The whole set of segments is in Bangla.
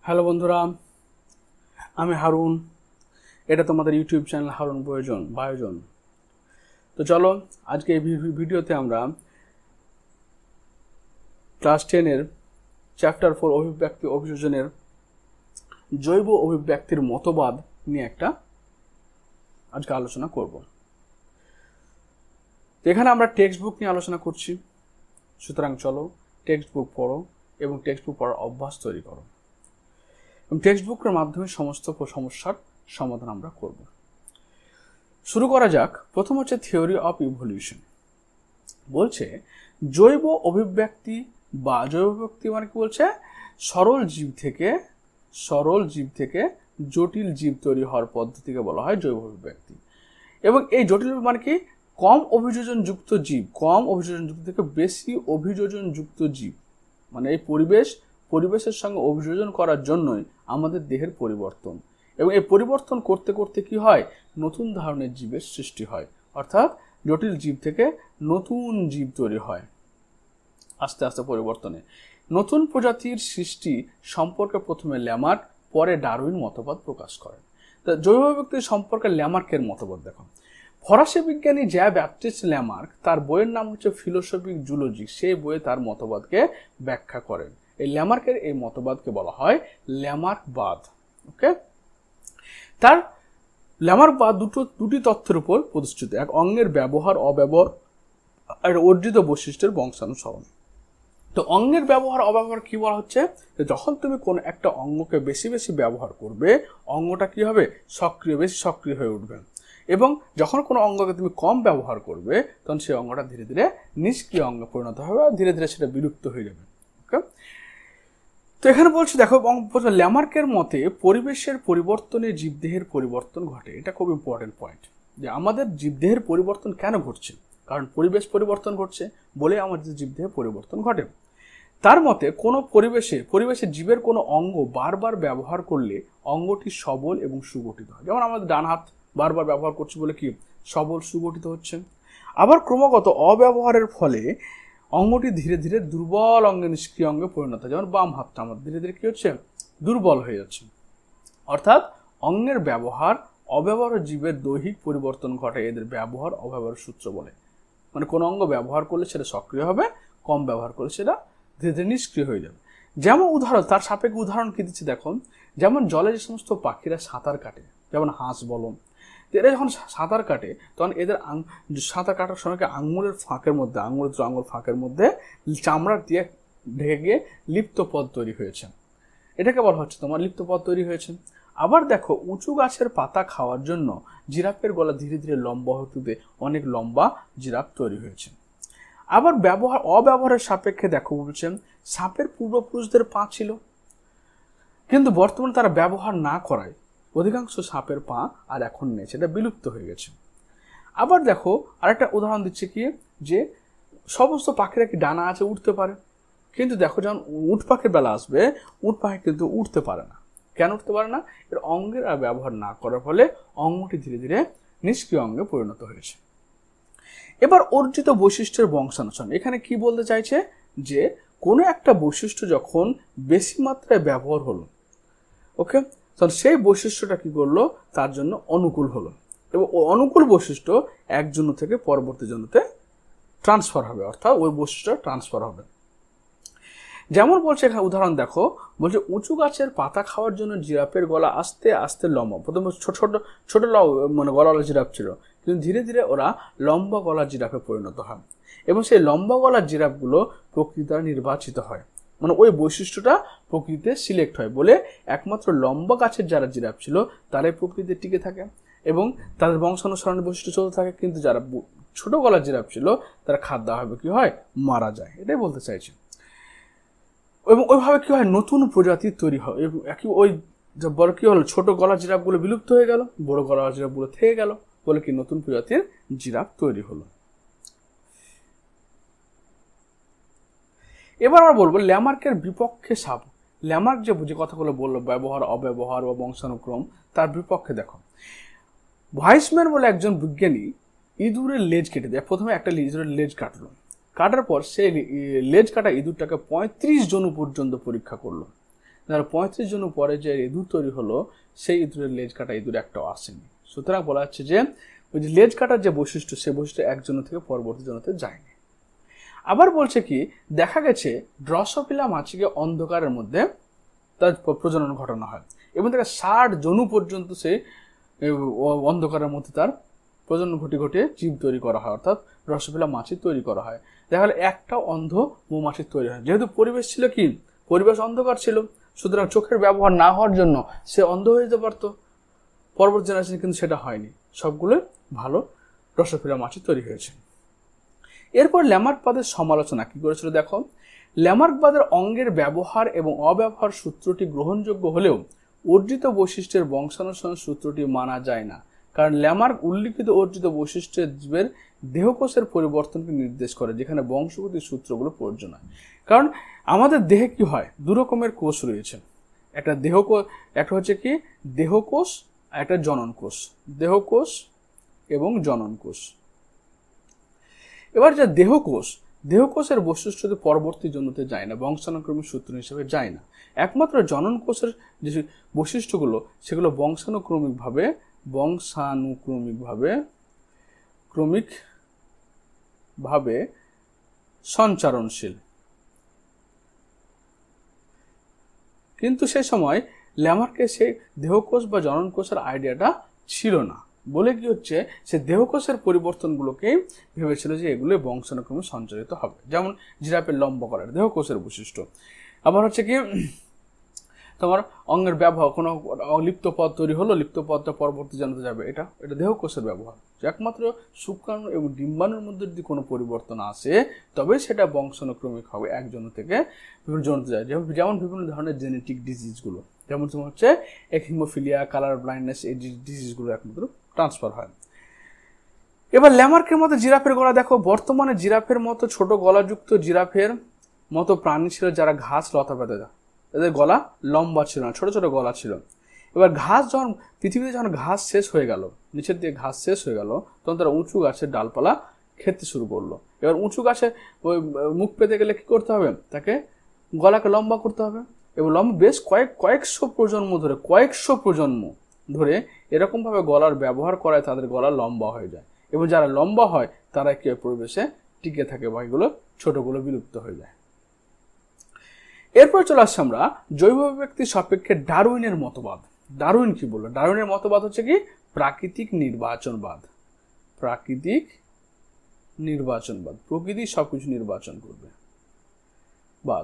হ্যালো বন্ধুরা, আমি হারুন। এটা তোমাদের ইউটিউব চ্যানেল হারুন বায়োজন। তো চলো আজকে এই ভিডিওতে আমরা ক্লাস 10-এর চ্যাপ্টার 4 অভিব্যক্তি অভিযোজনের জৈব অভিব্যক্তির মতবাদ নিয়ে আজকে আলোচনা করব। এখানে আমরা টেক্সট বুক নিয়ে আলোচনা করছি, সুতরাং চলো টেক্সট বুক পড়ো এবং টেক্সট বুক পড়ার অভ্যাস তৈরি করো। টেক্সট বুকের মাধ্যমে সমস্ত সমস্যার সমাধান আমরা করব। শুরু করা যাক। প্রথম হচ্ছে থিওরি অফ ইভলিউশন। বলছে জৈব অভিব্যক্তি বা জৈব অভিব্যক্তি মানে কি বলছে, সরল জীব থেকে জটিল জীব তৈরি হওয়ার পদ্ধতিকে বলা হয় জৈব অভিব্যক্তি। এবং এই জটিল মানে কি, কম অভিযোজনযুক্ত জীব, কম অভিযোজনযুক্ত থেকে বেশি অভিযোজনযুক্ত জীব, মানে এই পরিবেশের সঙ্গে অভিযোজন করার জন্যই আমাদের দেহের পরিবর্তন। এবং এই পরিবর্তন করতে করতে কি হয়, নতুন ধরনের জীবের সৃষ্টি হয়। অর্থাৎ জটিল জীব থেকে নতুন জীব তৈরি হয় আস্তে আস্তে পরিবর্তনে। নতুন প্রজাতির সৃষ্টি সম্পর্কে প্রথমে ল্যামার্ক, পরে ডারউইন মতবাদ প্রকাশ করেন। তো জৈব অভিব্যক্তি সম্পর্কে ল্যামার্কের মতবাদ দেখো। ফরাসি বিজ্ঞানী জ্যা ব্যাপটিস্ট ল্যামার্ক, তার বইয়ের নাম হচ্ছে ফিলোসফিক জুলজি, সেই বইয়ে তার মতবাদকে ব্যাখ্যা করেন। এই ল্যামার্কের এই মতবাদকে বলা হয় ল্যামার্কবাদ। ওকে, তার ল্যামার্কবাদ দুটি তথ্যের উপর প্রতিষ্ঠিত। এক, অঙ্গের ব্যবহার অব্যবহার আর অর্জিত বৈশিষ্ট্যের বংশানুসরণ। তো অঙ্গের ব্যবহার অব্যবহার কি বলা হচ্ছে, যখন তুমি কোন একটা অঙ্গকে বেশি বেশি ব্যবহার করবে, অঙ্গটা কি হবে, বেশি সক্রিয় হয়ে উঠবে। এবং যখন কোনো অঙ্গকে তুমি কম ব্যবহার করবে, তখন সেই অঙ্গটা ধীরে ধীরে নিষ্ক্রিয় অঙ্গে পরিণত হবে আর ধীরে ধীরে সেটা বিলুপ্ত হয়ে যাবে। ওকে, তো এখানে বলছি দেখো, ল্যামার্কের মতে পরিবেশের পরিবর্তনে জীবদেহের পরিবর্তন ঘটে। এটা খুব ইম্পর্টেন্ট পয়েন্ট, যে আমাদের জীবদেহের পরিবর্তন কেন ঘটছে, কারণ পরিবেশ পরিবর্তন ঘটছে বলে আমাদের জীবদেহের পরিবর্তন ঘটে। তার মতে কোনো পরিবেশে জীবের কোনো অঙ্গ বারবার ব্যবহার করলে অঙ্গটি সবল এবং সুগঠিত হয়। যেমন আমাদের ডান হাত বারবার ব্যবহার করছি বলে কি সবল সুগঠিত হচ্ছে। আবার ক্রমাগত অব্যবহারের ফলে অঙ্গটি ধীরে ধীরে দুর্বল অঙ্গে, নিষ্ক্রিয় অঙ্গে পরিণত হয়। যেমন বাম হাতটা আমার ধীরে ধীরে কি হচ্ছে, দুর্বল হয়ে যাচ্ছে। অর্থাৎ অঙ্গের ব্যবহার অব্যবহার জীবের দৈহিক পরিবর্তন ঘটে এদের ব্যবহার অব্যবহার সূত্র বলে। মানে কোনো অঙ্গ ব্যবহার করলে সেটা সক্রিয় হবে, কম ব্যবহার করলে সেটা ধীরে ধীরে নিষ্ক্রিয় হয়ে যাবে। যেমন উদাহরণ, তার সাপেক্ষে উদাহরণ কি দিচ্ছি দেখুন। যেমন জলে যে সমস্ত পাখিরা সাঁতার কাটে, যেমন হাঁস বলো, এরা যখন সাঁতার কাটে তখন এদের সাঁতার কাটার সময় আঙুলের ফাঁকের মধ্যে চামড়া দিয়ে ঢেকে গিয়ে লিপ্ত পদ তৈরি হয়েছে। এটাকে বলা হচ্ছে তোমার লিপ্ত পদ তৈরি হয়েছে। আবার দেখো, উঁচু গাছের পাতা খাওয়ার জন্য জিরাফের গলা ধীরে ধীরে লম্বা হতে অনেক লম্বা জিরাফ তৈরি হয়েছে। আবার অব্যবহারের সাপেক্ষে দেখো, বলছেন সাপের পূর্বপুরুষদের পা ছিল, কিন্তু বর্তমানে তারা ব্যবহার না করায় অধিকাংশ সাপের পা আর এখন নেই, সেটা বিলুপ্ত হয়ে গেছে। আবার দেখো আরেকটা উদাহরণ দিচ্ছে কি, যে সমস্ত পাখিরা কি ডানা আছে, উঠতে পারে, কিন্তু দেখো যখন উট পাখির বেলা আসবে, উট পাখি কিন্তু উঠতে পারে না। কেন উঠতে পারে না? এর অঙ্গের আর ব্যবহার না করার ফলে অঙ্গটি ধীরে ধীরে নিষ্ক্রিয় অঙ্গে পরিণত হয়েছে। এবার অর্জিত বৈশিষ্ট্যের বংশানুসরণ। এখানে কি বলতে চাইছে, যে কোনো একটা বৈশিষ্ট্য যখন বেশি মাত্রায় ব্যবহার হলো, ওকে, তখন সেই বৈশিষ্ট্যটা কি করলো, তার জন্য অনুকূল হলো, এবং অনুকূল বৈশিষ্ট্য এক জন্য থেকে পরবর্তী জন্যতে ট্রান্সফার হবে, অর্থাৎ ওই বৈশিষ্ট্য ট্রান্সফার হবে। যেমন বলছে এখানে উদাহরণ দেখো, বলছে উঁচু গাছের পাতা খাওয়ার জন্য জিরাফের গলা আস্তে আস্তে লম্বা। প্রথমে ছোট মানে গলাওয়ালা জিরাফ ছিল, কিন্তু ধীরে ধীরে ওরা লম্বা গলার জিরাফে পরিণত হয়, এবং সেই লম্বা গলার জিরাফগুলো প্রকৃতি দ্বারা নির্বাচিত হয়। মানে ওই বৈশিষ্ট্যটা প্রকৃতিতে সিলেক্ট হয় বলে একমাত্র লম্বা গাছের যারা জিরাফ ছিল তারাই প্রকৃতিতে টিকে থাকে এবং তাদের বংশানুসরণের বৈশিষ্ট্য চলতে থাকে। কিন্তু যারা ছোট গলার জিরাফ ছিল তারা খাদ্য হবে কি হয়, মারা যায়। এটাই বলতে চাইছে। এবং ওইভাবে কি হয়, নতুন প্রজাতি তৈরি হয়। ওই বড় কি হলো, ছোট গলার জিরাফগুলো বিলুপ্ত হয়ে গেল, বড় গলার জিরাফগুলো থেকে গেল বলে কি নতুন প্রজাতির জিরাফ তৈরি হলো। এবার আমরা বলবো ল্যামার্কের বিপক্ষে সাপ। ল্যামার্ক যে কথাগুলো বললো, ব্যবহার অব্যবহার বা বংশানুক্রম, তার বিপক্ষে দেখো, ভাইসম্যান বলে একজন বিজ্ঞানী ইঁদুরের লেজ কেটে দেয়। প্রথমে একটা ইঁদুরের লেজ কাটলো, কাটার পর সেই লেজ কাটা ইঁদুরটাকে 35 জনু পর্যন্ত পরীক্ষা করলো। 35 জন পরে যে ইঁদুর তৈরি হলো সেই ইঁদুরের লেজ কাটা ইঁদুর একটাও আসেনি। সুতরাং বলা যাচ্ছে যে ওই যে লেজ কাটার যে বৈশিষ্ট্য, সে বৈশিষ্ট্য একজন থেকে পরবর্তী জনতে যায়নি। আবার বলছে কি, দেখা গেছে ড্রসোফিলা মাছিকে অন্ধকারের মধ্যে তার প্রজনন ঘটানো হয় এবং তাকে 60 জনু পর্যন্ত সে অন্ধকারের মধ্যে তার প্রজনন ঘটিয়ে জীব তৈরি করা হয়, অর্থাৎ ড্রসোফিলা মাছি তৈরি করা হয়। দেখা গেল একটা অন্ধ মৌমাছি তৈরি হয়। যেহেতু পরিবেশ ছিল কি, পরিবেশ অন্ধকার ছিল, সুতরাং চোখের ব্যবহার না হওয়ার জন্য সে অন্ধ হয়ে যেতে পারতো। পরবর্তী জেনারেশন কিন্তু সেটা হয়নি, সবগুলো ভালো ড্রসোফিলা মাছি তৈরি হয়েছে। এরপর ল্যামার্কবাদের সমালোচনা কি করেছিল দেখো। ল্যামার্কবাদের অঙ্গের ব্যবহার এবং অব্যবহার সূত্রটি গ্রহণযোগ্য হলেও অর্জিত বৈশিষ্ট্যের বংশানুসরণ সূত্রটি মানা যায় না, কারণ ল্যামার্ক উল্লিখিত অর্জিত বৈশিষ্ট্যের জীবের দেহকোষের পরিবর্তনকে নির্দেশ করে, যেখানে বংশগতির সূত্রগুলো প্রয়োজন হয়। কারণ আমাদের দেহে কি হয়, দু রকমের কোষ রয়েছে, একটা একটা হচ্ছে কি দেহকোষ, একটা জনন কোষ। দেহকোষ এবং জনন কোষ। এবার যে দেহকোষের বৈশিষ্ট্য পরবর্তী জন্মতে যায় না, বংশানুক্রমিক সূত্র হিসেবে যায় না। একমাত্র জনন কোষের যে বৈশিষ্ট্যগুলো সেগুলো ক্রমিকভাবে সঞ্চারণশীল। কিন্তু সে সময় ল্যামার্কের সেই দেহকোষ বা জনন কোষের আইডিয়াটা ছিল না বলে কি হচ্ছে, সে দেহকোষের পরিবর্তনগুলোকেই ভেবেছিল যে এগুলো বংশানুক্রমে সঞ্চারিত হবে। যেমন জিরাফের লম্বা করার দেহকোষের বৈশিষ্ট্য। আবার হচ্ছে কি তোমার অঙ্গের ব্যবহার, কোনো লিপ্ত পদ তৈরি হলো, লিপ্ত পদটা পরবর্তী জানতে যাবে, এটা দেহকোষের ব্যবহার। একমাত্র শুক্রাণু এবং ডিম্বাণুর মধ্যে যদি কোনো পরিবর্তন আসে তবে সেটা বংশানুক্রমিক হবে, একজন থেকে বিভিন্ন জনতে যায়। যেমন বিভিন্ন ধরনের জেনেটিক ডিজিজগুলো, যেমন তোমার হচ্ছে হিমোফিলিয়া, কালার ব্লাইন্ডনেস, এই ডিজিজগুলো একমাত্র ট্রান্সফার হয়। এবার ল্যামার্কের মতো জিরাফের গলা দেখো। বর্তমানে জিরাফের মতো ছোট গলাযুক্ত জিরাফের মতো প্রাণী ছিল যারা ঘাস লতা পাতা, এদের গলা লম্বা ছিল না, ছোট ছোট গলা ছিল। এবার পৃথিবীতে যখন ঘাস শেষ হয়ে গেল, নিচের দিকে ঘাস শেষ হয়ে গেল, তখন তারা উঁচু গাছের ডালপালা খেতে শুরু করলো। এবার উঁচু গাছে ওই মুখ পেতে গেলে কি করতে হবে, তাকে গলাকে লম্বা করতে হবে এবং লম্বা বেশ কয়েকশো প্রজন্ম ধরে এরকমভাবে গলার ব্যবহার করায় তাদের গলা লম্বা হয়ে যায় এবং যারা লম্বা হয় তারা কি পরিবেশে টিকে থাকে বা এগুলো ছোটগুলো বিলুপ্ত হয়ে যায়। এরপর চলে আসছে আমরা জৈব ব্যক্তি সাপেক্ষে ডারউইনের মতবাদ। ডারউইন কি বললো? ডারউইনের মতবাদ হচ্ছে কি প্রাকৃতিক নির্বাচনবাদ। প্রকৃতি সবকিছু নির্বাচন করবে বাদ।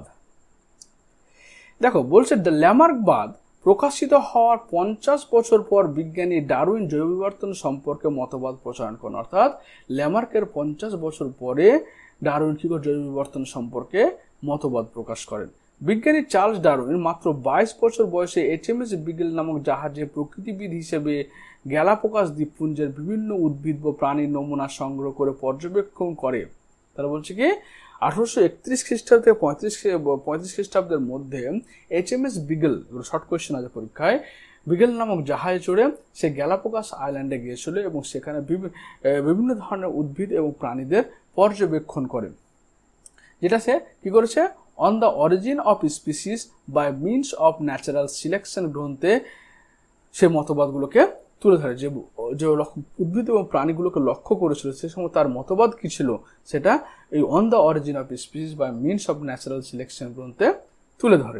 দেখো বলছে ল্যামার্কবাদ প্রকাশিত হওয়ার 50 বছর পর বিজ্ঞানী ডারউইন জৈব বিবর্তন সম্পর্কে মতবাদ প্রচার করেন। অর্থাৎ ল্যামার্কের 50 বছর পরে ডারউইন কি করে জৈব বিবর্তন সম্পর্কে মতবাদ প্রকাশ করেন। বিজ্ঞানী চার্লস ডারউইন মাত্র 22 বছর বয়সে HMS বিগল নামক জাহাজে প্রকৃতিবিদ হিসেবে গ্যালাপাগোস দ্বীপপুঞ্জের বিভিন্ন উদ্ভিদ ও প্রাণীর নমুনা সংগ্রহ করে পর্যবেক্ষণ করে। তারা বলছে কি 1831 খ্রিস্টাব্দ থেকে 35 খ্রিস্টাব্দের মধ্যে HMS বিগল, শর্ট কোয়েশ্চেন আছে পরীক্ষায়, বিগল নামক জাহাজে চড়ে সে গ্যালাপাগোস আইল্যান্ডে গিয়েছিল এবং সেখানে বিভিন্ন ধরনের উদ্ভিদ এবং প্রাণীদের পর্যবেক্ষণ করে। যেটা সে কি করেছে, On the Origin of Species by Means of Natural Selection গ্রন্থে সে মতবাদগুলোকে তুলে ধরে। যে উদ্ভিদ এবং প্রাণীগুলোকে লক্ষ্য করেছিল সে সময় তার মতবাদ কি ছিল সেটা এই On the Origin of Species by Means of Natural Selection গ্রন্থে তুলে ধরে।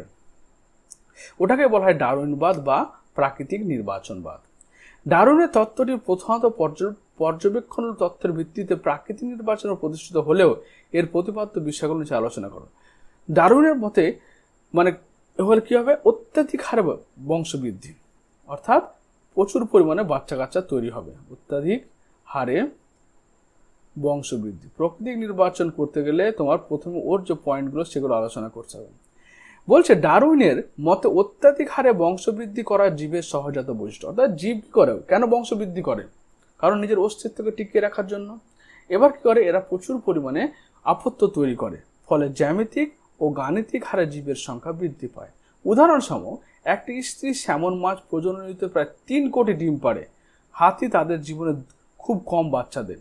ওটাকে বলা হয় ডারউইনবাদ বা প্রাকৃতিক নির্বাচনবাদ। ডারউইনের তত্ত্বটি প্রধানত পর্যবেক্ষণ তত্ত্বের ভিত্তিতে প্রাকৃতিক নির্বাচন প্রতিষ্ঠিত হলেও এর প্রতিপাদ্য বিষয়গুলো নিয়ে আলোচনা করো। ডারউইনের মতে মানে হলে কি হবে, অত্যাধিক হারে বংশবৃদ্ধি, অর্থাৎ প্রচুর পরিমাণে বাচ্চা কাচ্চা তৈরি হবে, অত্যাধিক হারে বংশবৃদ্ধি। প্রাকৃতিক নির্বাচন করতে গেলে তোমার প্রথমে ওর যে পয়েন্টগুলো সেগুলো আলোচনা করতে হবে। বলছে ডারউইনের মতে অত্যাধিক হারে বংশবৃদ্ধি করা জীবের সহজাত বৈশিষ্ট্য। অর্থাৎ জীব কি করে, কেন বংশবৃদ্ধি করে? কারণ নিজের অস্তিত্বকে টিকিয়ে রাখার জন্য। এবার কি করে, এরা প্রচুর পরিমাণে আপত্য তৈরি করে, ফলে জ্যামিতিক ও গাণিতিক হারে জীবের সংখ্যা বৃদ্ধি পায়। উদাহরণসহ একটি স্ত্রী স্যামন মাছ প্রজননিতে প্রায় 3 কোটি ডিম পাড়ে। হাতি তাদের জীবনে খুব কম বাচ্চা দেন।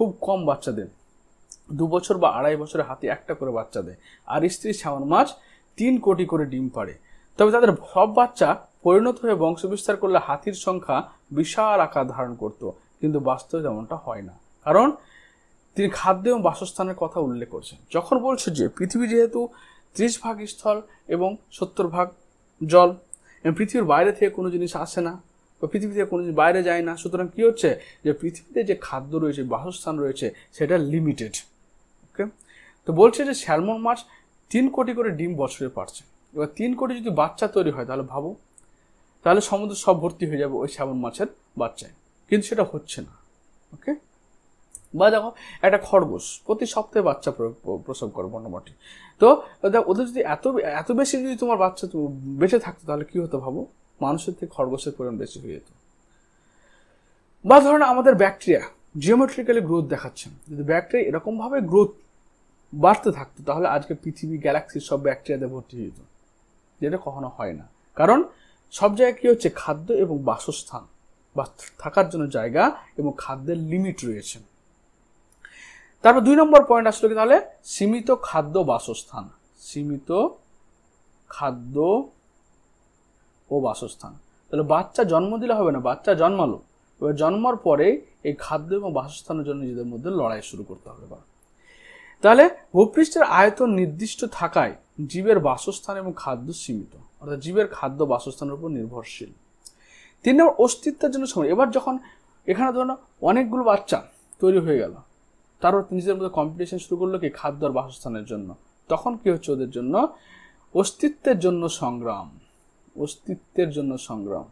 2 বছর বা 2.5 বছরে হাতি একটা করে বাচ্চা দেয়। আর স্ত্রী স্যামন মাছ 3 কোটি করে ডিম পাড়ে। তবে তাদের সব বাচ্চা পরিণত হয়ে বংশবিস্তার করলে হাতির সংখ্যা বিশাল আকার ধারণ করত, কিন্তু বাস্তবে তেমনটা হয় না। কারণ তিনি খাদ্য এবং বাসস্থানের কথা উল্লেখ করছেন। যখন বলছে যে পৃথিবী যেহেতু 30 ভাগ স্থল এবং 70 ভাগ জল, এবং পৃথিবীর বাইরে থেকে কোনো জিনিস আসে না বা পৃথিবী থেকে কোনো জিনিস বাইরে যায় না, সুতরাং কী হচ্ছে যে পৃথিবীতে যে খাদ্য রয়েছে, বাসস্থান রয়েছে, সেটা লিমিটেড। ওকে, তো বলছে যে স্যালমন মাছ 3 কোটি করে ডিম বছরে পারছে। এবার 3 কোটি যদি বাচ্চা তৈরি হয়, তাহলে ভাবো, তাহলে সমুদ্র সব ভর্তি হয়ে যাবে ওই স্যালমন মাছের বাচ্চায়, কিন্তু সেটা হচ্ছে না। ওকে, বা দেখো একটা খরগোশ প্রতি সপ্তাহে বাচ্চা প্রসব করে মোটামুটি। তো ওদের যদি এত বেশি যদি তোমার বাচ্চা বেঁচে থাকতো, তাহলে কি হতো ভাবো, মানুষের থেকে খরগোশের পরিমাণ বেশি হয়ে যেত। বা ধরুন আমাদের ব্যাকটেরিয়া জিওমেট্রিক্যালি গ্রোথ দেখাচ্ছে, যদি ব্যাকটেরিয়া এরকমভাবে গ্রোথ বাড়তে থাকতো, তাহলে আজকে পৃথিবী গ্যালাক্সির সব ব্যাকটেরিয়াতে ভর্তি হয়ে যেত, যেটা কখনো হয় না। কারণ সব জায়গায় কী হচ্ছে, খাদ্য এবং বাসস্থান বা থাকার জন্য জায়গা এবং খাদ্যের লিমিট রয়েছে। তারপর 2 নম্বর পয়েন্ট আসলো কি, তাহলে সীমিত খাদ্য বাসস্থান। সীমিত খাদ্য ও বাসস্থান। তাহলে বাচ্চা জন্ম দিলে হবে না, বাচ্চা জন্মালো, এবার জন্মার পরে এই খাদ্য এবং বাসস্থানের জন্য নিজেদের মধ্যে লড়াই শুরু করতে হবে। তাহলে ভূপৃষ্ঠের আয়তন নির্দিষ্ট থাকায় জীবের বাসস্থান এবং খাদ্য সীমিত, অর্থাৎ জীবের খাদ্য বাসস্থানের উপর নির্ভরশীল। 3 নম্বর অস্তিত্বের জন্য সময়। এবার যখন এখানে ধরুন অনেকগুলো বাচ্চা তৈরি হয়ে গেল, তারপর নিজেদের মধ্যে কম্পিটিশন শুরু করলো কি খাদ্য আর বাসস্থানের জন্য, তখন কি হচ্ছে, ওদের জন্য অস্তিত্বের জন্য সংগ্রাম। অস্তিত্বের জন্য সংগ্রাম।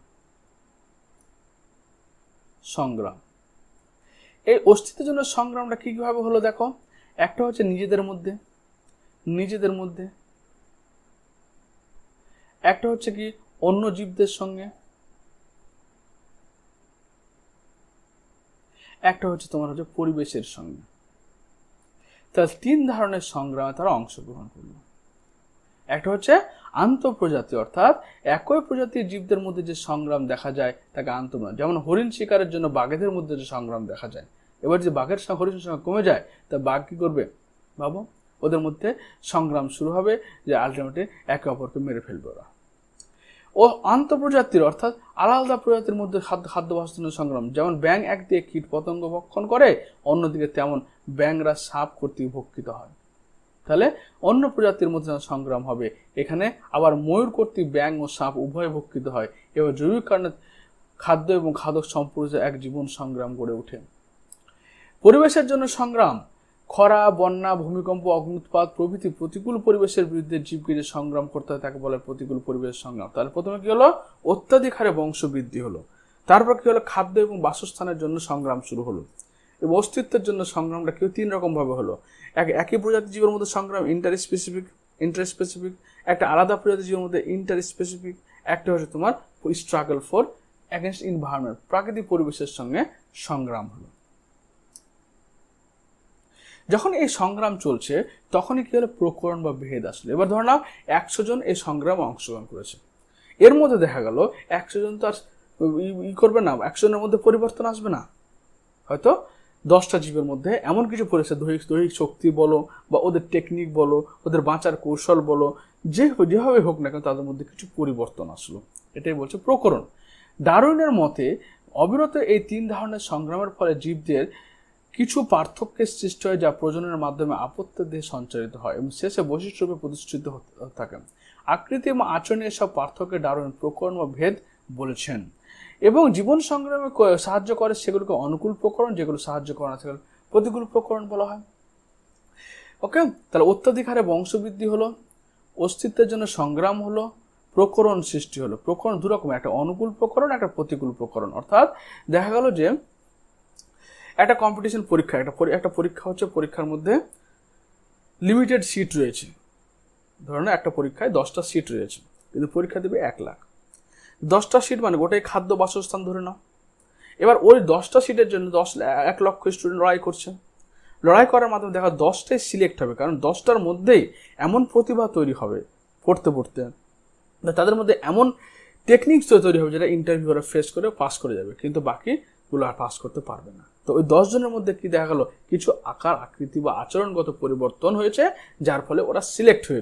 এই অস্তিত্বের জন্য সংগ্রামটা কিভাবে হলো দেখো, একটা হচ্ছে নিজেদের মধ্যে, একটা হচ্ছে কি অন্য জীবদের সঙ্গে, একটা হচ্ছে তোমার হচ্ছে পরিবেশের সঙ্গে। তাহলে 3 ধরনের সংগ্রামে তারা অংশগ্রহণ করলো। একটা হচ্ছে আন্তঃপ্রজাতি, অর্থাৎ একই প্রজাতির জীবদের মধ্যে যে সংগ্রাম দেখা যায় তাকে আন্তঃপ্রজাতি। যেমন হরিণ শিকারের জন্য বাঘেদের মধ্যে যে সংগ্রাম দেখা যায়, এবার যে বাঘের হরিণের সংখ্যা কমে যায়, তা বাঘ কি করবে ভাবো, ওদের মধ্যে সংগ্রাম শুরু হবে যে আলটিমেটলি একে অপরকে মেরে ফেলবে ওরা। ও আন্তঃপ্রজাতির অর্থাৎ আলাদা প্রজাতির মধ্যে খাদ্য বাসস্থানের সংগ্রাম, যেমন ব্যাঙ একদিকে কীট পতঙ্গ ভক্ষণ করে, অন্যদিকে তেমন ব্যাঙরা সাপ কর্তৃক ভক্ষিত হয়। তাহলে অন্য প্রজাতির মধ্যে সংগ্রাম হবে, এখানে আবার ময়ূর কর্তৃক ব্যাঙ ও সাপ উভয় ভক্ষিত হয়। এবার জৈবিক কারণে খাদ্য এবং খাদক সম্পর্কে এক জীবন সংগ্রাম গড়ে ওঠে। পরিবেশের জন্য সংগ্রাম, খরা, বন্যা, ভূমিকম্প, অগ্নুৎপাত প্রভৃতি প্রতিকূল পরিবেশের বিরুদ্ধে জীবকে যে সংগ্রাম করতে হয় তাকে বলে প্রতিকূল পরিবেশ সংগ্রাম। তাহলে প্রথমে কি হলো, অত্যাধিক হারে বংশবৃদ্ধি হলো। তারপর কি হলো, খাদ্য এবং বাসস্থানের জন্য সংগ্রাম শুরু হলো। এবং অস্তিত্বের জন্য সংগ্রামটা কেউ 3 রকম ভাবে হলো। একই প্রজাতির জীবের মধ্যে সংগ্রাম ইন্টারস্পেসিফিক, একটা আলাদা প্রজাতির জীবের মধ্যে ইন্টারস্পেসিফিক, একটা হচ্ছে তোমার স্ট্রাগল ফর এগেনস্ট এনভায়রনমেন্ট, প্রাকৃতিক পরিবেশের সঙ্গে সংগ্রাম হলো। যখন এই সংগ্রাম চলছে তখনই কি হলো, প্রকরণ বা ভেদ আসলো। এবার ধর নাও 100 জন এই সংগ্রামে অংশগ্রহণ করেছে, এর মধ্যে দেখা গেল 100 জন তো আর করবে না, 100 জনের মধ্যে পরিবর্তন আসবে না। হয়তো 10টা জীবের মধ্যে এমন কিছু পড়েছে, দৈহিক শক্তি বলো বা ওদের টেকনিক বলো, ওদের বাঁচার কৌশল বলো, যেভাবে হোক না কেন তাদের মধ্যে কিছু পরিবর্তন আসলো, এটাই বলছে প্রকরণ। ডারউইনের মতে অবিরত এই 3 ধরনের সংগ্রামের ফলে জীবদের কিছু পার্থক্যের সৃষ্টি হয়, যা প্রজননের মাধ্যমে আপত্যের দেহে সঞ্চারিত হয় এবং শেষে বৈশিষ্ট্যরূপে প্রতিষ্ঠিত হতে থাকে। আকৃতি এবং আচরণে এসব পার্থক্যে ডারউইন প্রকরণ বা ভেদ বলেছেন। এবং জীবন সংগ্রামে সাহায্য করে সেগুলোকে অনুকূল প্রকরণ, যেগুলো সাহায্য করে না সেগুলো প্রতিকূল প্রকরণ বলা হয়। ওকে, তাহলে অত্যাধিক হারে বংশবৃদ্ধি হলো, অস্তিত্বের জন্য সংগ্রাম হলো, প্রকরণ সৃষ্টি হলো। প্রকরণ 2 রকম, একটা অনুকূল প্রকরণ, একটা প্রতিকূল প্রকরণ। অর্থাৎ দেখা গেল যে একটা কম্পিটিশন পরীক্ষা, একটা পরীক্ষা হচ্ছে, পরীক্ষার মধ্যে লিমিটেড সিট রয়েছে। ধরুন একটা পরীক্ষায় 10টা সিট রয়েছে, কিন্তু পরীক্ষা দেবে 1 লাখ। 10টা সিট মানে গোটাই খাদ্য বাসস্থান ধরে নাও। এবার ওই 10টা সিটের জন্য 1 লক্ষ স্টুডেন্ট লড়াই করছে। লড়াই করার মাধ্যমে দেখা 10টাই সিলেক্ট হবে, কারণ 10টার মধ্যেই এমন প্রতিভা তৈরি হবে পড়তে পড়তে, তাদের মধ্যে এমন টেকনিক্স তৈরি হবে যেটা ইন্টারভিউ ফেস করে পাস করে যাবে, কিন্তু বাকিগুলো আর পাস করতে পারবে না। তো ওই 10 জনের মধ্যে কি দেখা গেল, কিছু আকার আকৃতি বা আচরণগত পরিবর্তন হয়েছে, যার ফলে ওরা সিলেক্ট হয়েছে।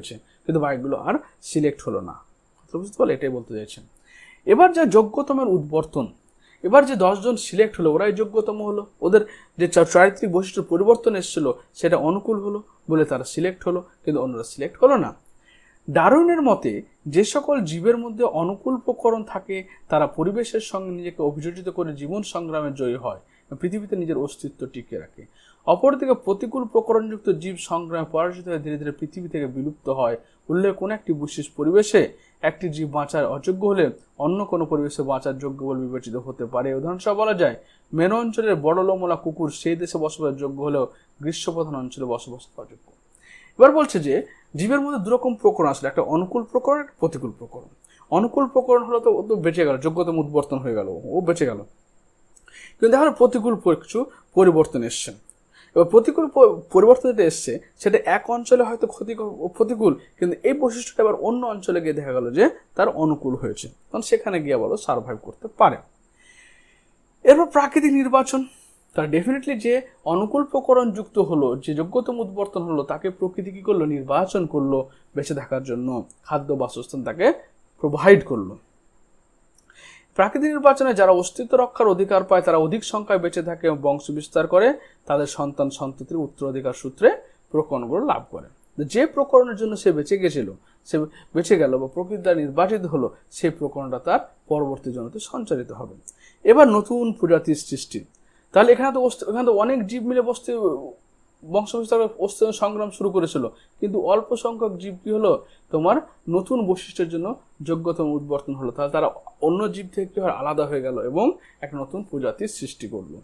কিন্তু বাকিগুলো আর সিলেক্ট হলো না। বুঝতে পারলে? এটাই বলতে চাইছেন। এবার যা যোগ্যতমের উদ্বর্তন, এবার যে 10 জন সিলেক্ট হলো ওরাই যোগ্যতম হলো, ওদের যে চারিত্রিক বৈশিষ্ট্য পরিবর্তন এসেছিল সেটা অনুকূল হলো বলে তারা সিলেক্ট হলো, কিন্তু অন্যরা সিলেক্ট হলো না। ডারউইনের মতে যে সকল জীবের মধ্যে অনুকূল প্রকরণ থাকে তারা পরিবেশের সঙ্গে নিজেকে অভিযোজিত করে জীবন সংগ্রামে জয়ী হয়, পৃথিবীতে নিজের অস্তিত্ব টিকিয়ে রাখে। অপরদিকে প্রতিকূল প্রকরণযুক্ত জীব সংগ্রামে পরাজিত হয়ে ধীরে ধীরে পৃথিবী থেকে বিলুপ্ত হয়। উল্লেখ কোন একটি বিশেষ পরিবেশে একটি জীব বাঁচার অযোগ্য হলে অন্য কোনো পরিবেশে বাঁচার যোগ্য বলে বিবেচিত হতে পারে। উদাহরণস্বরূপ বলা যায়, মেরু অঞ্চলের বড় লোমলা কুকুর সেই দেশে বসবাসের যোগ্য হলেও গ্রীষ্মপ্রধান অঞ্চলে বসবাস অযোগ্য। এবার বলছে যে জীবের মধ্যে দুরকম প্রকরণ আসলে, একটা অনুকূল প্রকরণ, একটা প্রতিকূল প্রকরণ। অনুকূল প্রকরণ হলো তো ও তো বেঁচে গেল, যোগ্যতম উদ্বর্তন হয়ে গেল, ও বেঁচে গেল। কিন্তু এখন প্রতিকূল কিছু পরিবর্তন এসছে। এবার প্রতিকূল পরিবর্তন যেটা এসছে সেটা এক অঞ্চলে হয়তো প্রতিকূল, কিন্তু এই বৈশিষ্ট্যটা এবার অন্য অঞ্চলে গিয়ে দেখা গেল যে তার অনুকূল হয়েছে, তখন সেখানে গিয়ে বলো সার্ভাইভ করতে পারে। এরপর প্রাকৃতিক নির্বাচন, তার ডেফিনেটলি যে অনুকূল প্রকরণ যুক্ত হলো, যে যোগ্যতম উদ্বর্তন হলো, তাকে প্রকৃতি কি করলো? নির্বাচন করলো, বেঁচে থাকার জন্য খাদ্য বাসস্থান তাকে প্রোভাইড করলো। প্রাকৃতিক নির্বাচনে যারা অস্তিত্ব রক্ষার অধিকার পায় তারা অধিক সংখ্যায় বেঁচে থাকে এবং বংশ বিস্তার করে, তাদের সন্তান সন্ততির উত্তরাধিকার সূত্রে প্রকরণগুলো লাভ করে। যে প্রকরণের জন্য সে বেঁচে গেছিল, সে বেঁচে গেল বা প্রকৃতি দ্বারা নির্বাচিত হলো, সেই প্রকরণটা তার পরবর্তী জনতে সঞ্চারিত হবে। এবার নতুন প্রজাতির সৃষ্টি, তাহলে এখানে তো অনেক জীব মিলে বংশ বিস্তার সংগ্রাম শুরু করেছিল, কিন্তু অল্প সংখ্যক জীব কি হলো? তোমার নতুন বৈশিষ্ট্যের জন্য যোগ্যতম উদ্বর্তন হলো, তাহলে তারা অন্য জীব থেকে কি হয়? আলাদা হয়ে গেল এবং এক নতুন প্রজাতির সৃষ্টি করলো।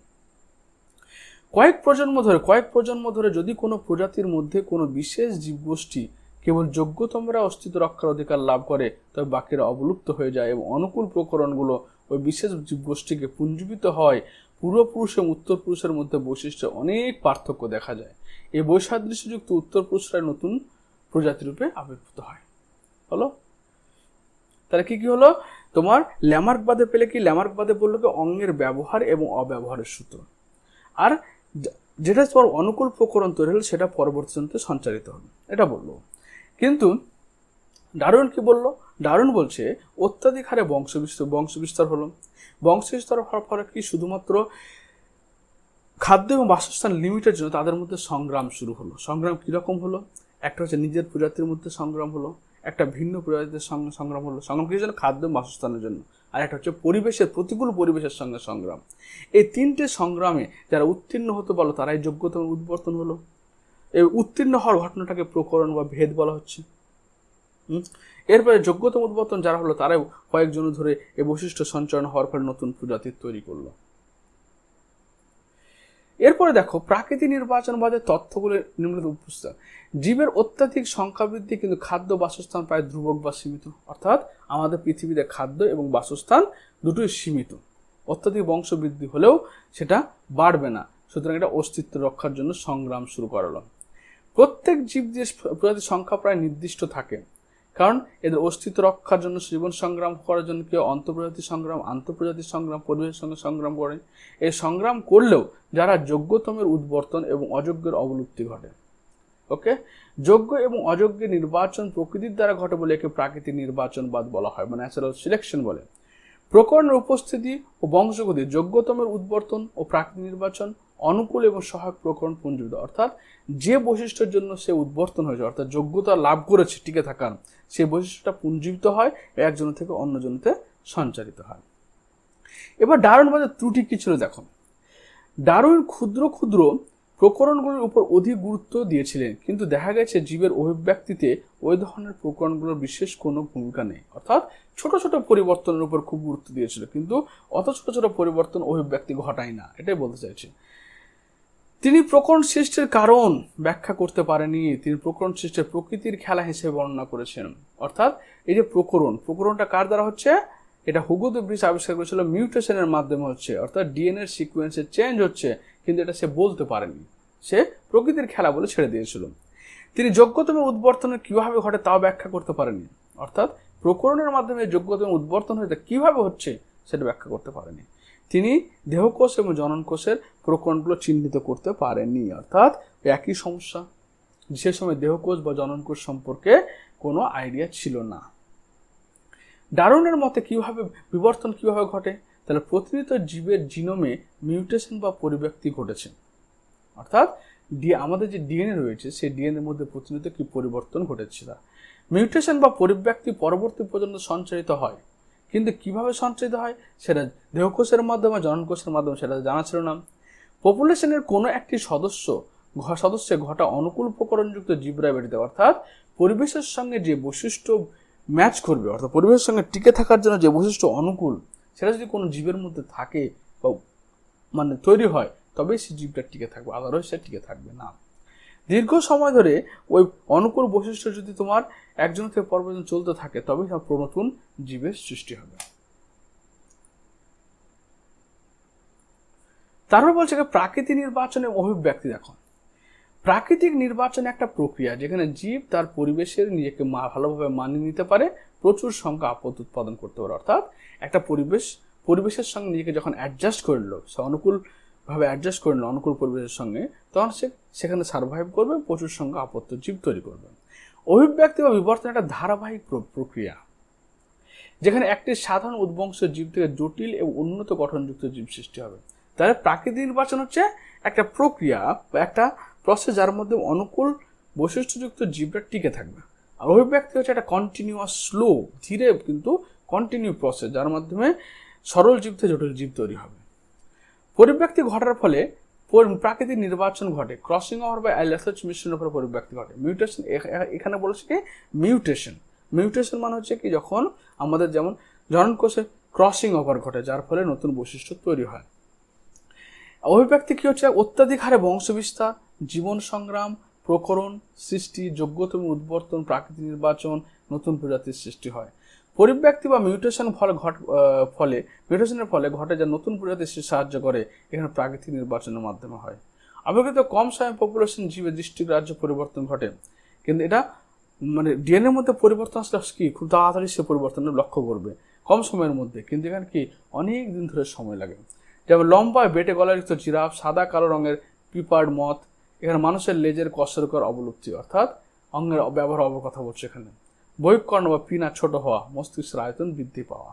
কয়েক প্রজন্ম ধরে যদি কোনো প্রজাতির মধ্যে কোনো বিশেষ জীবগোষ্ঠী কেবল যোগ্যতমরা অস্তিত্ব রক্ষার অধিকার লাভ করে, তবে বাকিরা অবলুপ্ত হয়ে যায় এবং অনুকূল প্রকরণগুলো ওই বিশেষ জীবগোষ্ঠীকে পুঞ্জীবিত হয়। পূর্বপুরুষ এবং উত্তর পুরুষের মধ্যে বৈশিষ্ট্যে অনেক পার্থক্য দেখা যায়। এই বৈসাদৃশ্যযুক্ত উত্তর পুরুষরা নতুন প্রজাতি রূপে আবির্ভূত হয়। হলো তাহলে কি হলো? তোমার ল্যামার্কবাদে পেলে কি? ল্যামার্কবাদে বললো কি অঙ্গের ব্যবহার এবং অব্যবহারের সূত্র, আর যেটা তোমার অনুকূল প্রকরণ তৈরি হলো সেটা পরবর্তী জনতে সঞ্চারিত হলো, এটা বললো। কিন্তু ডারউইন কি বললো? ডারউইন বলছে অত্যাধিক হারে বংশ বিস্তার হলো। বংশ বিস্তার হওয়ার ফলে কি শুধুমাত্র খাদ্য এবং বাসস্থান লিমিটের জন্য তাদের মধ্যে সংগ্রাম শুরু হলো। সংগ্রাম কিরকম হলো? একটা হচ্ছে নিজের প্রজাতির মধ্যে সংগ্রাম হলো, একটা ভিন্ন প্রজাতির সঙ্গে সংগ্রাম হলো। সংগ্রাম কিসের জন্য? খাদ্য এবং বাসস্থানের জন্য। আর একটা হচ্ছে প্রতিকূল পরিবেশের সঙ্গে সংগ্রাম। এই তিনটে সংগ্রামে যারা উত্তীর্ণ হতে পারলো তারাই যোগ্যতম উদ্বর্তন হলো। এই উত্তীর্ণ হওয়ার ঘটনাটাকে প্রকরণ বা ভেদ বলা হচ্ছে। এরপরে যোগ্যতম উদ্বর্তন যারা হলো তারাই কয়েকজন ধরে এই বৈশিষ্ট্য সঞ্চরণ হওয়ার ফলে নতুন প্রজাতির তৈরি করলো। এরপরে দেখো প্রাকৃতিক নির্বাচনবাদের তথ্যগুলো নিম্নলিখিত উপস্থিত। জীবের অত্যাধিক সংখ্যা বৃদ্ধি, কিন্তু খাদ্য বাসস্থান প্রায় ধ্রুবক বা সীমিত। অর্থাৎ আমাদের পৃথিবীতে খাদ্য এবং বাসস্থান দুটোই সীমিত। অত্যাধিক বংশ বৃদ্ধি হলেও সেটা বাড়বে না, সুতরাং এটা অস্তিত্ব রক্ষার জন্য সংগ্রাম শুরু করালো। প্রত্যেক জীব যে প্রজাতির সংখ্যা প্রায় নির্দিষ্ট থাকে, কারণ এদের অস্তিত্ব রক্ষার জন্য জীবন সংগ্রাম করার জন্য কেউ অন্তঃপ্রজাতির সংগ্রাম, আন্তঃপ্রজাতির সংগ্রাম, পরিবেশের সঙ্গে সংগ্রাম করে। এই সংগ্রাম করলেও যারা যোগ্যতমের উদ্বর্তন এবং অযোগ্যের অবলুপ্তি ঘটে। ওকে, যোগ্য এবং অযোগ্যের নির্বাচন প্রকৃতির দ্বারা ঘটে বলে একে প্রাকৃতিক নির্বাচনবাদ বলা হয়, বা ন্যাচারাল সিলেকশন বলে। প্রকরণের উপস্থিতি ও বংশগতি, যোগ্যতমের উদ্বর্তন ও প্রাকৃতিক নির্বাচন, অনুকূল এবং সহায়ক প্রকরণ পুঞ্জীবিত। অর্থাৎ যে বৈশিষ্ট্যের জন্য সে উদ্বর্তন হয়েছে, অর্থাৎ যোগ্যতা লাভ করেছে টিকে থাকার, সেই বৈশিষ্ট্যটা পুঞ্জীবিত হয়, একজন থেকে অন্যজনতে সঞ্চারিত হয়। এবার ডারউইনবাদের ত্রুটি কি ছিল দেখো। ডারউইন ক্ষুদ্র ক্ষুদ্র প্রকরণগুলোর উপর অধিক গুরুত্ব দিয়েছিলেন, কিন্তু দেখা গেছে জীবের অভিব্যক্তিতে ওই ধরনের প্রকরণগুলোর বিশেষ কোনো ভূমিকা নেই। অর্থাৎ ছোট ছোট পরিবর্তনের উপর খুব গুরুত্ব দিয়েছিল, কিন্তু অত ছোট ছোট পরিবর্তন অভিব্যক্তি ঘটায় না, এটাই বলতে চাইছে। তিনি প্রকরণ সৃষ্টির কারণ ব্যাখ্যা করতে পারেনি, তিনি প্রকরণ সৃষ্টির প্রকৃতির খেলা হিসেবে বর্ণনা করেছেন। অর্থাৎ এই যে প্রকরণটা কার দ্বারা হচ্ছে? এটা হুগো দ্য ব্রিচ আবিষ্কার করেছিল মিউটেশনের মাধ্যমে হচ্ছে, অর্থাৎ ডিএনএর সিকোয়েন্সের চেঞ্জ হচ্ছে, কিন্তু এটা সে বলতে পারেনি, সে প্রকৃতির খেলা বলে ছেড়ে দিয়েছিল। তিনি যোগ্যতম উদ্বর্তনের কিভাবে ঘটে তাও ব্যাখ্যা করতে পারেনি, অর্থাৎ প্রকরণের মাধ্যমে যোগ্যতম উদ্বর্তন হয়ে কিভাবে হচ্ছে সেটা ব্যাখ্যা করতে পারেনি। তিনি দেহকোষ এবং জননকোষের প্রকরণগুলো চিহ্নিত করতে পারেননি, অর্থাৎ একই সমস্যা। সে সময় দেহকোষ বা জননকোষ সম্পর্কে কোনো আইডিয়া ছিল না। ডারউইনের মতে বিবর্তন কিভাবে ঘটে? তাহলে প্রতিনিয়ত জীবের জিনোমে মিউটেশন বা পরিব্যক্তি ঘটেছে, অর্থাৎ আমাদের যে ডিএনএ রয়েছে সেই ডিএনএর মধ্যে প্রতিনিয়ত কি পরিবর্তন ঘটেছে। মিউটেশন বা পরিব্যক্তি পরবর্তী পর্যন্ত সঞ্চারিত হয়, কিন্তু কিভাবে সঞ্চারিত হয় সেটা দেহকোষের মাধ্যমে, জননকোষের মাধ্যমে সেটা জানা ছিল না। পপুলেশনের কোনো একটি সদস্যে ঘটা অনুকূল উপকরণযুক্ত জীবরা বেরিতে, অর্থাৎ পরিবেশের সঙ্গে যে বৈশিষ্ট্য ম্যাচ করবে, অর্থাৎ পরিবেশের সঙ্গে টিকে থাকার জন্য যে বৈশিষ্ট্য অনুকূল, সেটা যদি কোনো জীবের মধ্যে থাকে বা তৈরি হয়, তবেই সেই জীবটা টিকে থাকবে, আদারওয়াইজ সে টিকে থাকবে না। দীর্ঘ সময় ধরে ওই অনুকূল বৈশিষ্ট্য যদি তোমার একজন থেকে পরবর্তী চলতে থাকে, তবেই নতুন জীবের সৃষ্টি হবে। তারপর বলছে প্রাকৃতিক নির্বাচনের অভিব্যক্তি। দেখো, প্রাকৃতিক নির্বাচন একটা প্রক্রিয়া যেখানে জীব তার পরিবেশের নিজেকে ভালোভাবে মানিয়ে নিতে পারে, প্রচুর সংখ্যা আপদ উৎপাদন করতে পারে। অর্থাৎ একটা পরিবেশের সঙ্গে নিজেকে যখন অ্যাডজাস্ট করে নিল, সে অনুকূলভাবে অ্যাডজাস্ট করে নিল অনুকূল পরিবেশের সঙ্গে, তখন সে সেখানে সার্ভাইভ করবে, প্রচুর সংখ্যা আপত্য জীব তৈরি করবে। অভিব্যক্তি বা বিবর্তন একটা ধারাবাহিক প্রক্রিয়া যেখানে একটি সাধারণ উদ্বংশ জীব থেকে জটিল এবং উন্নত গঠনযুক্ত জীব সৃষ্টি হবে। তাহলে প্রাকৃতিক নির্বাচন হচ্ছে একটা প্রক্রিয়া বা একটা প্রসেস যার মধ্যে অনুকূল বৈশিষ্ট্যযুক্ত জীবটা টিকে থাকবে। আর অভিব্যক্তি হচ্ছে একটা কন্টিনিউয়াস, স্লো, ধীরে কিন্তু কন্টিনিউ প্রসেস যার মাধ্যমে সরল জীব থেকে জটিল জীব তৈরি হবে। পরিব্যক্তি ঘটার ফলে প্রাকৃতিক নির্বাচন ঘটে, ক্রসিং ওভার বা অ্যাসোসিয়েশনের উপরে পরিব্যক্তি ঘটে। মিউটেশন, এখানে বলেছে কি মিউটেশন মানে হচ্ছে কি যখন আমাদের যেমন জননকোষে ক্রসিং ওভার ঘটে, যার ফলে নতুন বৈশিষ্ট্য তৈরি হয়। অভিব্যক্তি কি হচ্ছে? অত্যাধিক হারে বংশবিস্তার, জীবন সংগ্রাম, প্রকরণ, সৃষ্টি, যোগ্যতা এবং উদ্বর্তন, প্রাকৃতিক নির্বাচন, নতুন প্রজাতির সৃষ্টি হয়। পরিব্যক্তি বা মিউটেশনের ফলে ঘটে যা নতুন প্রজাতির সাহায্য করে, এখানে প্রাকৃতিক নির্বাচনের মাধ্যমে হয়। অপেক্ষাকৃত কম সময়ে পপুলেশন জীবের দৃষ্টিক রাজ্য পরিবর্তন ঘটে, কিন্তু এটা ডিএনএর মধ্যে পরিবর্তন আসলে কি খুব তাড়াতাড়ি সে পরিবর্তনের লক্ষ্য করবে কম সময়ের মধ্যে, কিন্তু এখানে কি অনেক দিন ধরে সময় লাগে। যেমন লম্বা বেটে গলাযুক্ত জিরাফ, সাদা কালো রঙের পিপার্ড মথ, এখানে মানুষের লেজের কষ্টকর অবলুপ্তি, অর্থাৎ অঙ্গের ব্যবহার কথা বলছে এখানে। বহিঃকর্ণ বা পিনা ছোট হওয়া, মস্তিষ্কের আয়তন বৃদ্ধি পাওয়া।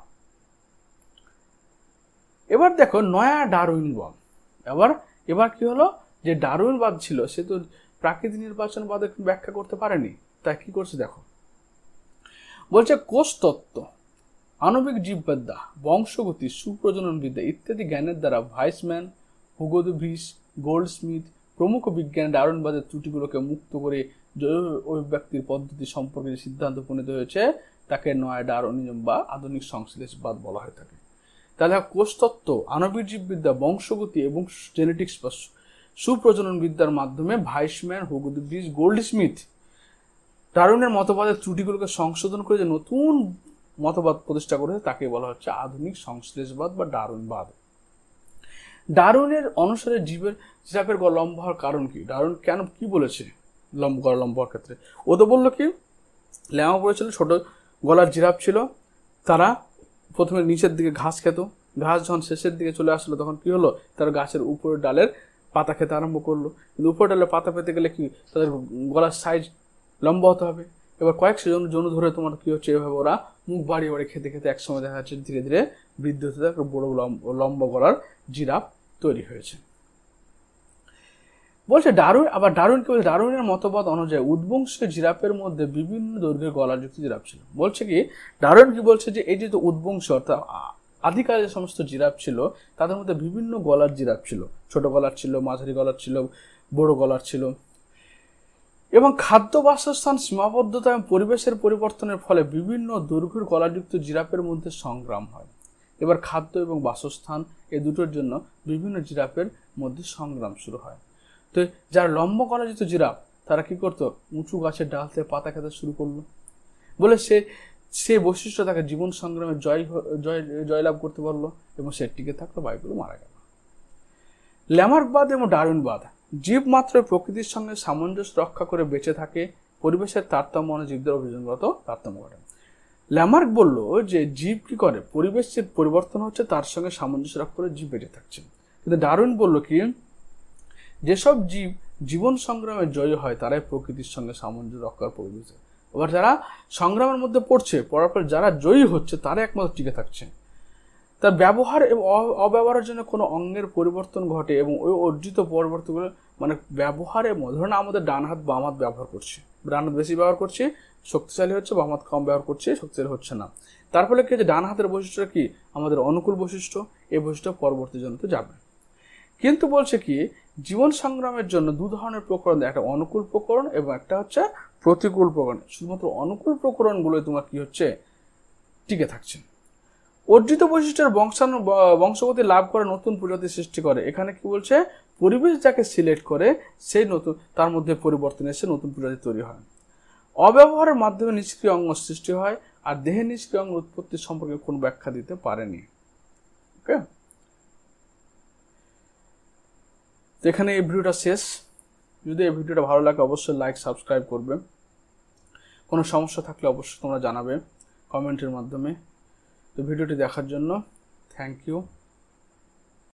এবার দেখো নয়া ডারউইনবাদ। এবার কি হলো, যে ডারউইনবাদ ছিল সে তো প্রাকৃতিক নির্বাচনবাদ ব্যাখ্যা করতে পারেনি, তাই কি করছে দেখো, বলছে কোষতত্ত্ব, আণবিক জীববিদ্যা, বংশগতি, সুপ্রজনন বিদ্যা ইত্যাদি জ্ঞানের দ্বারা Weismann, Hugo de Vries, Goldsmith প্রমুখ বিজ্ঞান ডারউইনবাদের ত্রুটিগুলোকে মুক্ত করে জৈব অভিব্যক্তির পদ্ধতি সম্পর্কে যে সিদ্ধান্ত উপনীত হয়েছে তাকে নয়া ডারউইনিজম বা আধুনিক সংশ্লেষবাদ বলা হয়ে থাকে। তাহলে কোষতত্ত্ব, আণবিক জীববিদ্যা, বংশগতি এবং জেনেটিক্স বা সুপ্রজনন বিদ্যার মাধ্যমে Weismann, Hugo de Vries, Goldsmith ডারউইনের মতবাদের ত্রুটিগুলোকে সংশোধন করে যে নতুন মতবাদ প্রতিষ্ঠা করেছে তাকে বলা হচ্ছে আধুনিক সংশ্লেষবাদ বা ডারউইনবাদ। ডারউইনের অনুসারে জিরাফের গলা লম্বা হওয়ার কারণ কি? ডারউইন কেন কি বলেছে গলা লম্বা হওয়ার ক্ষেত্রে? ও তো বললো কি ল্যামা পড়েছিল, ছোট গলার জিরাফ ছিল, তারা প্রথমে নিচের দিকে ঘাস খেত, ঘাস যখন শেষের দিকে চলে আসলো তখন কি হলো, তারা গাছের উপরের ডালের পাতা খেতে আরম্ভ করলো। কিন্তু উপরের ডালের পাতা পেতে গেলে কি তাদের গলার সাইজ লম্বা হতে হবে। এবার কয়েক জনু ধরে তোমার কি হচ্ছে, এভাবে ওরা মুখ বাড়িয়ে বাড়িয়ে খেতে খেতে একসময় দেখা যাচ্ছে ধীরে ধীরে বৃদ্ধি হতে থাকে, বড় লম্বা গলার জিরাফ তৈরি হয়েছে। বলছে ডারউইন কি বলছে, ডারউইনের মতবাদ অনুযায়ী উদ্বংশীয় জিরাফের মধ্যে বিভিন্ন দৈর্ঘ্যের গলাযুক্ত জিরাফ ছিল। বলছে কি ডারউইন কি বলছে যে এই যে উদ্বংশ অর্থাৎ আদিকালে যে সমস্ত জিরাফ ছিল তাদের মধ্যে বিভিন্ন গলার জিরাফ ছিল, ছোট গলার ছিল, মাঝারি গলার ছিল, বড় গলার ছিল। এবং খাদ্য বাসস্থান সীমাবদ্ধতা এবং পরিবেশের পরিবর্তনের ফলে বিভিন্ন দৈর্ঘ্যের গলাযুক্ত জিরাফের মধ্যে সংগ্রাম হয়। এবার খাদ্য এবং বাসস্থান এই দুটোর জন্য বিভিন্ন জিরাফের মধ্যে সংগ্রাম শুরু হয়। তো যারা লম্বা গলাযুক্ত জিরাফ তারা কি করতো, উঁচু গাছের ডাল থেকে পাতা খেতে শুরু করলো, বলে সে বৈশিষ্ট্য তাকে জীবন সংগ্রামে জয়লাভ করতে পারলো এবং সে টিকে থাকলো, বাকিগুলো মারা গেল। ল্যামার্কবাদ এবং ডারউইনবাদ, জীব মাত্র প্রকৃতির সঙ্গে সামঞ্জস্য রক্ষা করে বেঁচে থাকে, পরিবেশের তারতম্য জীবদের অভিযোগগত তারতম্য ঘটে। ল্যামার্ক বলল যে জীব কি করে, পরিবেশ যে পরিবর্তন হচ্ছে তার সঙ্গে সামঞ্জস্য রক্ষা করে জীব বেঁচে থাকছে। কিন্তু ডারউইন বলল কি যেসব জীব জীবন সংগ্রামে জয়ী হয় তারাই প্রকৃতির সঙ্গে সামঞ্জস্য রক্ষার পরিবেশে। এবার যারা সংগ্রামের মধ্যে পড়ার পর যারা জয়ী হচ্ছে তারা একমাত্র টিকে থাকছে। তার ব্যবহার এবং অব্যবহারের জন্য কোনো অঙ্গের পরিবর্তন ঘটে এবং ওই অর্জিত পরিবর্তনগুলো মানে ব্যবহারে, ধরুন আমাদের ডান হাত বাম হাত ব্যবহার করছি, ডান হাত বেশি ব্যবহার করছি শক্তিশালী হচ্ছে, বাম হাত কম ব্যবহার করছি শক্তিশালী হচ্ছে না। তার ফলে কি হচ্ছে, ডান হাতের বৈশিষ্ট্যটা কি আমাদের অনুকূল বৈশিষ্ট্য, এই বৈশিষ্ট্য পরবর্তী জনতে যাবে। কিন্তু বলছে কি জীবন সংগ্রামের জন্য দু ধরনের প্রকরণ, একটা অনুকূল প্রকরণ এবং একটা হচ্ছে প্রতিকূল প্রকরণ। শুধুমাত্র অনুকূল প্রকরণগুলো তোমার কি হচ্ছে টিকে থাকছে। অর্জিত বৈশিষ্ট্যের বংশগতি লাভ করে নতুন প্রজাতি সৃষ্টি করে। এখানে কি বলছে, পরিবেশ যাকে সিলেক্ট করে সেই নতুন, তার মধ্যে পরিবর্তন এসে নতুন প্রজাতি তৈরি হয়। অব্যবহারের মাধ্যমে নিষ্ক্রিয় অঙ্গ সৃষ্টি হয়, আর দেহের নিষ্ক্রিয় অঙ্গ উৎপত্তি সম্পর্কে কোন ব্যাখ্যা দিতে পারেনি। ওকে, এখানে এই ভিডিওটা শেষ। যদি এই ভিডিওটা ভালো লাগে অবশ্যই লাইক সাবস্ক্রাইব করবে। কোনো সমস্যা থাকলে অবশ্যই তোমরা জানাবে কমেন্টের মাধ্যমে। তো ভিডিওটি দেখার জন্য থ্যাংক ইউ।